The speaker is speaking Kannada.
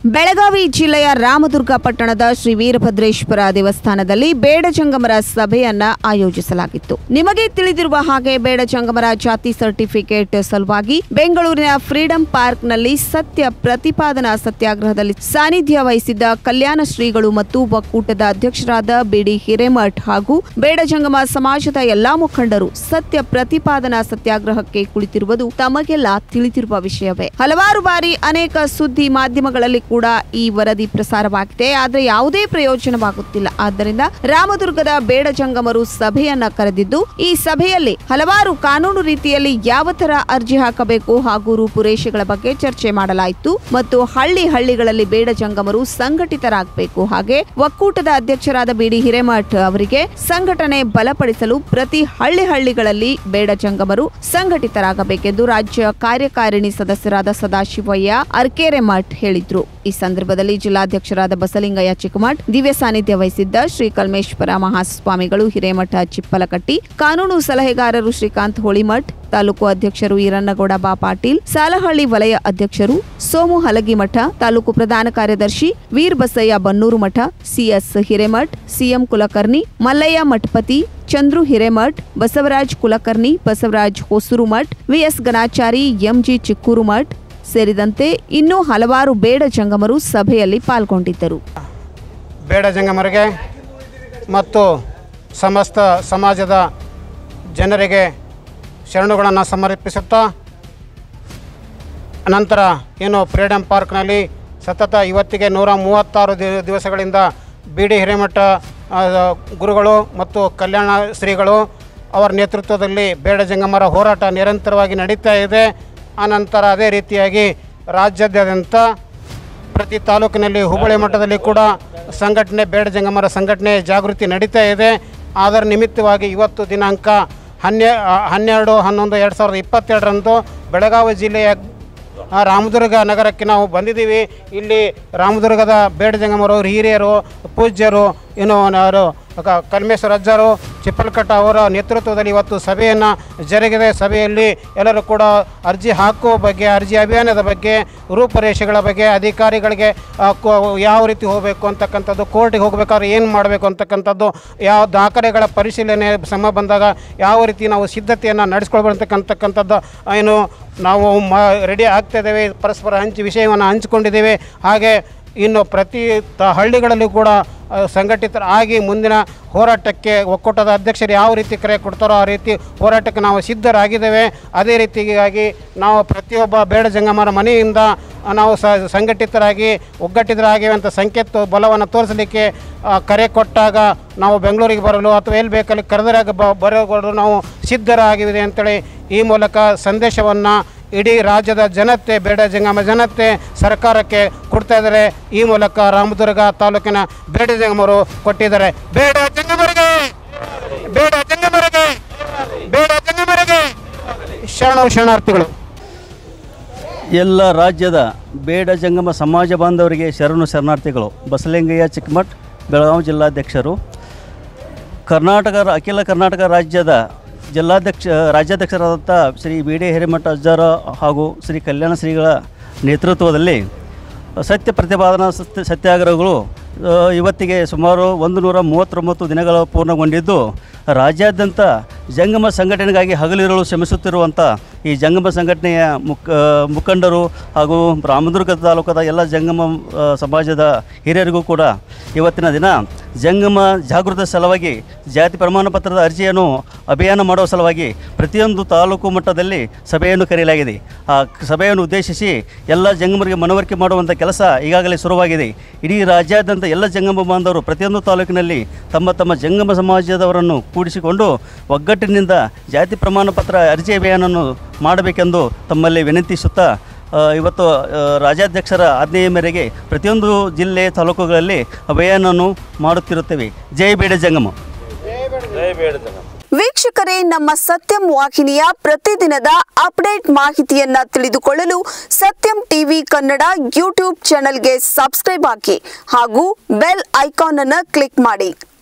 ಬೆಳಗಾವಿ ಜಿಲ್ಲೆಯ ರಾಮದುರ್ಗ ಪಟ್ಟಣದ ಶ್ರೀ ವೀರಭದ್ರೇಶ್ವರ ದೇವಸ್ಥಾನದಲ್ಲಿ ಬೇಡಜಂಗಮರ ಸಭೆಯನ್ನ ಆಯೋಜಿಸಲಾಗಿತ್ತು. ನಿಮಗೆ ತಿಳಿದಿರುವ ಹಾಗೆ ಬೇಡಜಂಗಮರ ಜಾತಿ ಸರ್ಟಿಫಿಕೇಟ್ ಸಲುವಾಗಿ ಬೆಂಗಳೂರಿನ ಫ್ರೀಡಂ ಪಾರ್ಕ್ನಲ್ಲಿ ಸತ್ಯ ಪ್ರತಿಪಾದನಾ ಸತ್ಯಾಗ್ರಹದಲ್ಲಿ ಸಾನ್ನಿಧ್ಯ ವಹಿಸಿದ್ದ ಕಲ್ಯಾಣ ಶ್ರೀಗಳು ಮತ್ತು ಒಕ್ಕೂಟದ ಅಧ್ಯಕ್ಷರಾದ ಬಿಡಿ ಹಿರೇಮಠ್ ಹಾಗೂ ಬೇಡಜಂಗಮ ಸಮಾಜದ ಎಲ್ಲಾ ಮುಖಂಡರು ಸತ್ಯ ಪ್ರತಿಪಾದನಾ ಸತ್ಯಾಗ್ರಹಕ್ಕೆ ಕುಳಿತಿರುವುದು ತಮಗೆಲ್ಲ ತಿಳಿದಿರುವ ವಿಷಯವೇ. ಹಲವಾರು ಬಾರಿ ಅನೇಕ ಸುದ್ದಿ ಮಾಧ್ಯಮಗಳಲ್ಲಿ ಕೂಡ ಈ ವರದಿ ಪ್ರಸಾರವಾಗಿದೆ, ಆದರೆ ಯಾವುದೇ ಪ್ರಯೋಜನವಾಗುತ್ತಿಲ್ಲ. ಆದ್ದರಿಂದ ರಾಮದುರ್ಗದ ಬೇಡಜಂಗಮರು ಸಭೆಯನ್ನ ಕರೆದಿದ್ದು, ಈ ಸಭೆಯಲ್ಲಿ ಹಲವಾರು ಕಾನೂನು ರೀತಿಯಲ್ಲಿ ಯಾವ ತರ ಅರ್ಜಿ ಹಾಕಬೇಕು ಹಾಗೂ ರೂಪುರೇಷೆಗಳ ಬಗ್ಗೆ ಚರ್ಚೆ ಮಾಡಲಾಯಿತು ಮತ್ತು ಹಳ್ಳಿಗಳಲ್ಲಿ ಬೇಡಜಂಗಮರು ಸಂಘಟಿತರಾಗಬೇಕು. ಹಾಗೆ ಒಕ್ಕೂಟದ ಅಧ್ಯಕ್ಷರಾದ ಬಿಡಿ ಹಿರೇಮಠ್ ಅವರಿಗೆ ಸಂಘಟನೆ ಬಲಪಡಿಸಲು ಪ್ರತಿ ಹಳ್ಳಿಗಳಲ್ಲಿ ಬೇಡಜಂಗಮರು ಸಂಘಟಿತರಾಗಬೇಕೆಂದು ರಾಜ್ಯ ಕಾರ್ಯಕಾರಿಣಿ ಸದಸ್ಯರಾದ ಸದಾಶಿವಯ್ಯ ಅರ್ಕೆರೆಮಠ್ ಹೇಳಿದ್ರು. ಈ ಸಂದರ್ಭದಲ್ಲಿ ಜಿಲ್ಲಾಧ್ಯಕ್ಷರಾದ ಬಸಲಿಂಗಯ್ಯ ಚಿಕ್ಕಮಠ್, ದಿವ್ಯ ಸಾನ್ನಿಧ್ಯ ವಹಿಸಿದ್ದ ಶ್ರೀ ಕಲ್ಮೇಶ್ವರ ಮಹಾಸ್ವಾಮಿಗಳು, ಹಿರೇಮಠ ಚಿಪ್ಪಲಕಟ್ಟಿ, ಕಾನೂನು ಸಲಹೆಗಾರರು ಶ್ರೀಕಾಂತ್ ಹೋಳಿಮಠ್, ತಾಲೂಕು ಅಧ್ಯಕ್ಷರು ಈರಣ್ಣಗೌಡ ಬಾ ಪಾಟೀಲ್, ಸಾಲಹಳ್ಳಿ ವಲಯ ಅಧ್ಯಕ್ಷರು ಸೋಮು ಹಲಗಿಮಠ, ತಾಲೂಕು ಪ್ರಧಾನ ಕಾರ್ಯದರ್ಶಿ Veerabasayya Bannur Math, CS Hiremath, CM Kulkarni, Mallayya Mathapati, Chandru Hiremath, Basavaraj Kulkarni, Basavaraj Hosurmath, VS Ganachari, MG Chikkurmath ಸೇರಿದಂತೆ ಇನ್ನೂ ಹಲವಾರು ಬೇಡಜಂಗಮರು ಸಭೆಯಲ್ಲಿ ಪಾಲ್ಗೊಂಡಿದ್ದರು. ಬೇಡಜಂಗಮರಿಗೆ ಮತ್ತು ಸಮಸ್ತ ಸಮಾಜದ ಜನರಿಗೆ ಶರಣುಗಳನ್ನು ಸಮರ್ಪಿಸುತ್ತಾ, ನಂತರ ಏನು ಫ್ರೀಡಂ ಪಾರ್ಕ್ನಲ್ಲಿ ಸತತ ಇವತ್ತಿಗೆ 136 ದಿವಸಗಳಿಂದ ಬಿಡಿ ಹಿರೇಮಠ ಗುರುಗಳು ಮತ್ತು ಕಲ್ಯಾಣ ಶ್ರೀಗಳು ಅವರ ನೇತೃತ್ವದಲ್ಲಿ ಬೇಡಜಂಗಮರ ಹೋರಾಟ ನಿರಂತರವಾಗಿ ನಡೀತಾ ಇದೆ. ಆನಂತರ ಅದೇ ರೀತಿಯಾಗಿ ರಾಜ್ಯಾದ್ಯಂತ ಪ್ರತಿ ತಾಲೂಕಿನಲ್ಲಿ ಹುಬ್ಬಳ್ಳಿ ಮಟ್ಟದಲ್ಲಿ ಕೂಡ ಸಂಘಟನೆ ಬೇಡಜಂಗಮರ ಸಂಘಟನೆ ಜಾಗೃತಿ ನಡೀತಾ ಇದೆ. ಅದರ ನಿಮಿತ್ತವಾಗಿ ಇವತ್ತು ದಿನಾಂಕ 12/11/2022 ಬೆಳಗಾವಿ ಜಿಲ್ಲೆಯ ರಾಮದುರ್ಗ ನಗರಕ್ಕೆ ನಾವು ಬಂದಿದ್ದೀವಿ. ಇಲ್ಲಿ ರಾಮದುರ್ಗದ ಬೇಡಜಂಗಮರು ಹಿರಿಯರು, ಪೂಜ್ಯರು, ಕಲ್ಮೇಶ್ವರ ಅಜ್ಜರು, ಚಿಪ್ಪಲಕಟ್ಟ ಅವರ ನೇತೃತ್ವದಲ್ಲಿ ಇವತ್ತು ಸಭೆಯನ್ನು ಜರುಗಿದೆ. ಸಭೆಯಲ್ಲಿ ಎಲ್ಲರೂ ಕೂಡ ಅರ್ಜಿ ಹಾಕುವ ಬಗ್ಗೆ, ಅರ್ಜಿ ಅಭಿಯಾನದ ಬಗ್ಗೆ, ರೂಪುರೇಷೆಗಳ ಬಗ್ಗೆ, ಅಧಿಕಾರಿಗಳಿಗೆ ಯಾವ ರೀತಿ ಹೋಗಬೇಕು ಅಂತಕ್ಕಂಥದ್ದು, ಕೋರ್ಟಿಗೆ ಹೋಗಬೇಕಾದ್ರೆ ಏನು ಮಾಡಬೇಕು ಅಂತಕ್ಕಂಥದ್ದು, ಯಾವ ದಾಖಲೆಗಳ ಪರಿಶೀಲನೆ ಸಮ ಬಂದಾಗ ಯಾವ ರೀತಿ ನಾವು ಸಿದ್ಧತೆಯನ್ನು ನಡೆಸ್ಕೊಳ್ಬೇಕಂತಕ್ಕಂಥದ್ದು ಏನು ನಾವು ರೆಡಿ ಆಗ್ತಾಯಿದ್ದೇವೆ. ಪರಸ್ಪರ ವಿಷಯವನ್ನು ಹಂಚಿಕೊಂಡಿದ್ದೇವೆ. ಹಾಗೆ ಇನ್ನು ಪ್ರತಿ ಹಳ್ಳಿಗಳಲ್ಲಿ ಕೂಡ ಸಂಘಟಿತರಾಗಿ ಮುಂದಿನ ಹೋರಾಟಕ್ಕೆ ಒಕ್ಕೂಟದ ಅಧ್ಯಕ್ಷರು ಯಾವ ರೀತಿ ಕರೆ ಕೊಡ್ತಾರೋ ಆ ರೀತಿ ಹೋರಾಟಕ್ಕೆ ನಾವು ಸಿದ್ಧರಾಗಿದ್ದೇವೆ. ಅದೇ ರೀತಿಯಾಗಿ ನಾವು ಪ್ರತಿಯೊಬ್ಬ ಬೇಡಜಂಗಮರ ಮನೆಯಿಂದ ನಾವು ಸಂಘಟಿತರಾಗಿ ಒಗ್ಗಟ್ಟಿತರಾಗಿವೆ ಅಂತ ಸಂಕೇತ ಬಲವನ್ನು ತೋರಿಸಲಿಕ್ಕೆ ಕರೆ ಕೊಟ್ಟಾಗ ನಾವು ಬೆಂಗಳೂರಿಗೆ ಬರಲು ಅಥವಾ ಎಲ್ಲಿ ಬೇಕಲ್ಲಿ ಕರೆದರಾಗ ಬರೋಗಳು ನಾವು ಸಿದ್ಧರಾಗಿವೆ ಅಂತೇಳಿ ಈ ಮೂಲಕ ಸಂದೇಶವನ್ನು ಇಡೀ ರಾಜ್ಯದ ಜನತೆ, ಬೇಡಜಂಗಮ ಜನತೆ ಸರ್ಕಾರಕ್ಕೆ ಕೊಡ್ತಾ ಇದ್ದಾರೆ. ಈ ಮೂಲಕ ರಾಮದುರ್ಗ ತಾಲೂಕಿನ ಬೇಡಜಂಗಮರು ಕೊಟ್ಟಿದ್ದಾರೆ. ಬೇಡಜಂಗಮರಿಗೆ, ಬೇಡಜಂಗಮರಿಗೆ, ಬೇಡಜಂಗಮರಿಗೆ ಶರಣಾರ್ಥಿಗಳು. ಎಲ್ಲ ರಾಜ್ಯದ ಬೇಡಜಂಗಮ ಸಮಾಜ ಬಾಂಧವರಿಗೆ ಶರಣಾರ್ಥಿಗಳು. ಬಸಲಿಂಗಯ್ಯ ಚಿಕ್ಕಮಠ್, ಬೆಳಗಾವಿ ಜಿಲ್ಲಾಧ್ಯಕ್ಷರು. ಅಖಿಲ ಕರ್ನಾಟಕ ರಾಜ್ಯದ ರಾಜ್ಯಾಧ್ಯಕ್ಷರಾದಂಥ ಶ್ರೀ ಬಿಡಿ ಹಿರೇಮಠ ಅಜ್ಜರ ಹಾಗೂ ಶ್ರೀ ಕಲ್ಯಾಣ ಶ್ರೀಗಳ ನೇತೃತ್ವದಲ್ಲಿ ಸತ್ಯ ಪ್ರತಿಪಾದನಾ ಸತ್ಯಾಗ್ರಹಗಳು ಇವತ್ತಿಗೆ ಸುಮಾರು 139 ದಿನಗಳು ಪೂರ್ಣಗೊಂಡಿದ್ದು, ರಾಜ್ಯಾದ್ಯಂತ ಜಂಗಮ ಸಂಘಟನೆಗಾಗಿ ಹಗಲಿರುಳು ಶ್ರಮಿಸುತ್ತಿರುವಂಥ ಈ ಜಂಗಮ ಸಂಘಟನೆಯ ಮುಖಂಡರು ಹಾಗೂ ರಾಮದುರ್ಗ ತಾಲೂಕದ ಎಲ್ಲ ಜಂಗಮ ಸಮಾಜದ ಹಿರಿಯರಿಗೂ ಕೂಡ ಇವತ್ತಿನ ದಿನ ಜಂಗಮ ಜಾಗೃತ ಸಲುವಾಗಿ ಜಾತಿ ಪ್ರಮಾಣ ಪತ್ರದ ಅರ್ಜಿಯನ್ನು ಅಭಿಯಾನ ಮಾಡುವ ಸಲುವಾಗಿ ಪ್ರತಿಯೊಂದು ತಾಲೂಕು ಮಟ್ಟದಲ್ಲಿ ಸಭೆಯನ್ನು ಕರೆಯಲಾಗಿದೆ. ಆ ಸಭೆಯನ್ನು ಉದ್ದೇಶಿಸಿ ಎಲ್ಲ ಜಂಗಮರಿಗೆ ಮನವರಿಕೆ ಮಾಡುವಂಥ ಕೆಲಸ ಈಗಾಗಲೇ ಶುರುವಾಗಿದೆ. ಇಡೀ ರಾಜ್ಯಾದ್ಯಂತ ಎಲ್ಲ ಜಂಗಮ ಬಾಂಧವರು ಪ್ರತಿಯೊಂದು ತಾಲೂಕಿನಲ್ಲಿ ತಮ್ಮ ಜಂಗಮ ಸಮಾಜದವರನ್ನು ಕೂಡಿಸಿಕೊಂಡು ಒಗ್ಗಟ್ಟಿನಿಂದ ಜಾತಿ ಪ್ರಮಾಣ ಪತ್ರ ಅರ್ಜಿ ಅಭಿಯಾನವನ್ನು ಮಾಡಬೇಕೆಂದು ತಮ್ಮಲ್ಲಿ ವಿನಂತಿಸುತ್ತಾ, ಇವತ್ತು ರಾಜ್ಯಾಧ್ಯಕ್ಷರ ಆಜ್ಞೆಯ ಮೇರೆಗೆ ಪ್ರತಿಯೊಂದು ಜಿಲ್ಲೆ ತಾಲೂಕುಗಳಲ್ಲಿ ಅಭಿಯಾನವನ್ನು ಮಾಡುತ್ತಿರುತ್ತೇವೆ. ಜೈ ಬೇಡಜಂಗಮ. ವೀಕ್ಷಕರೇ, ನಮ್ಮ ಸತ್ಯಂ ವಾಹಿನಿಯ ಪ್ರತಿದಿನದ ಅಪ್ಡೇಟ್ ಮಾಹಿತಿಯನ್ನ ತಿಳಿದುಕೊಳ್ಳಲು ಸತ್ಯಂ ಟಿವಿ ಕನ್ನಡ ಯೂಟ್ಯೂಬ್ ಚಾನೆಲ್ಗೆ ಸಬ್ಸ್ಕ್ರೈಬ್ ಆಗಿ ಹಾಗೂ ಬೆಲ್ ಐಕಾನ್ ಅನ್ನು ಕ್ಲಿಕ್ ಮಾಡಿ.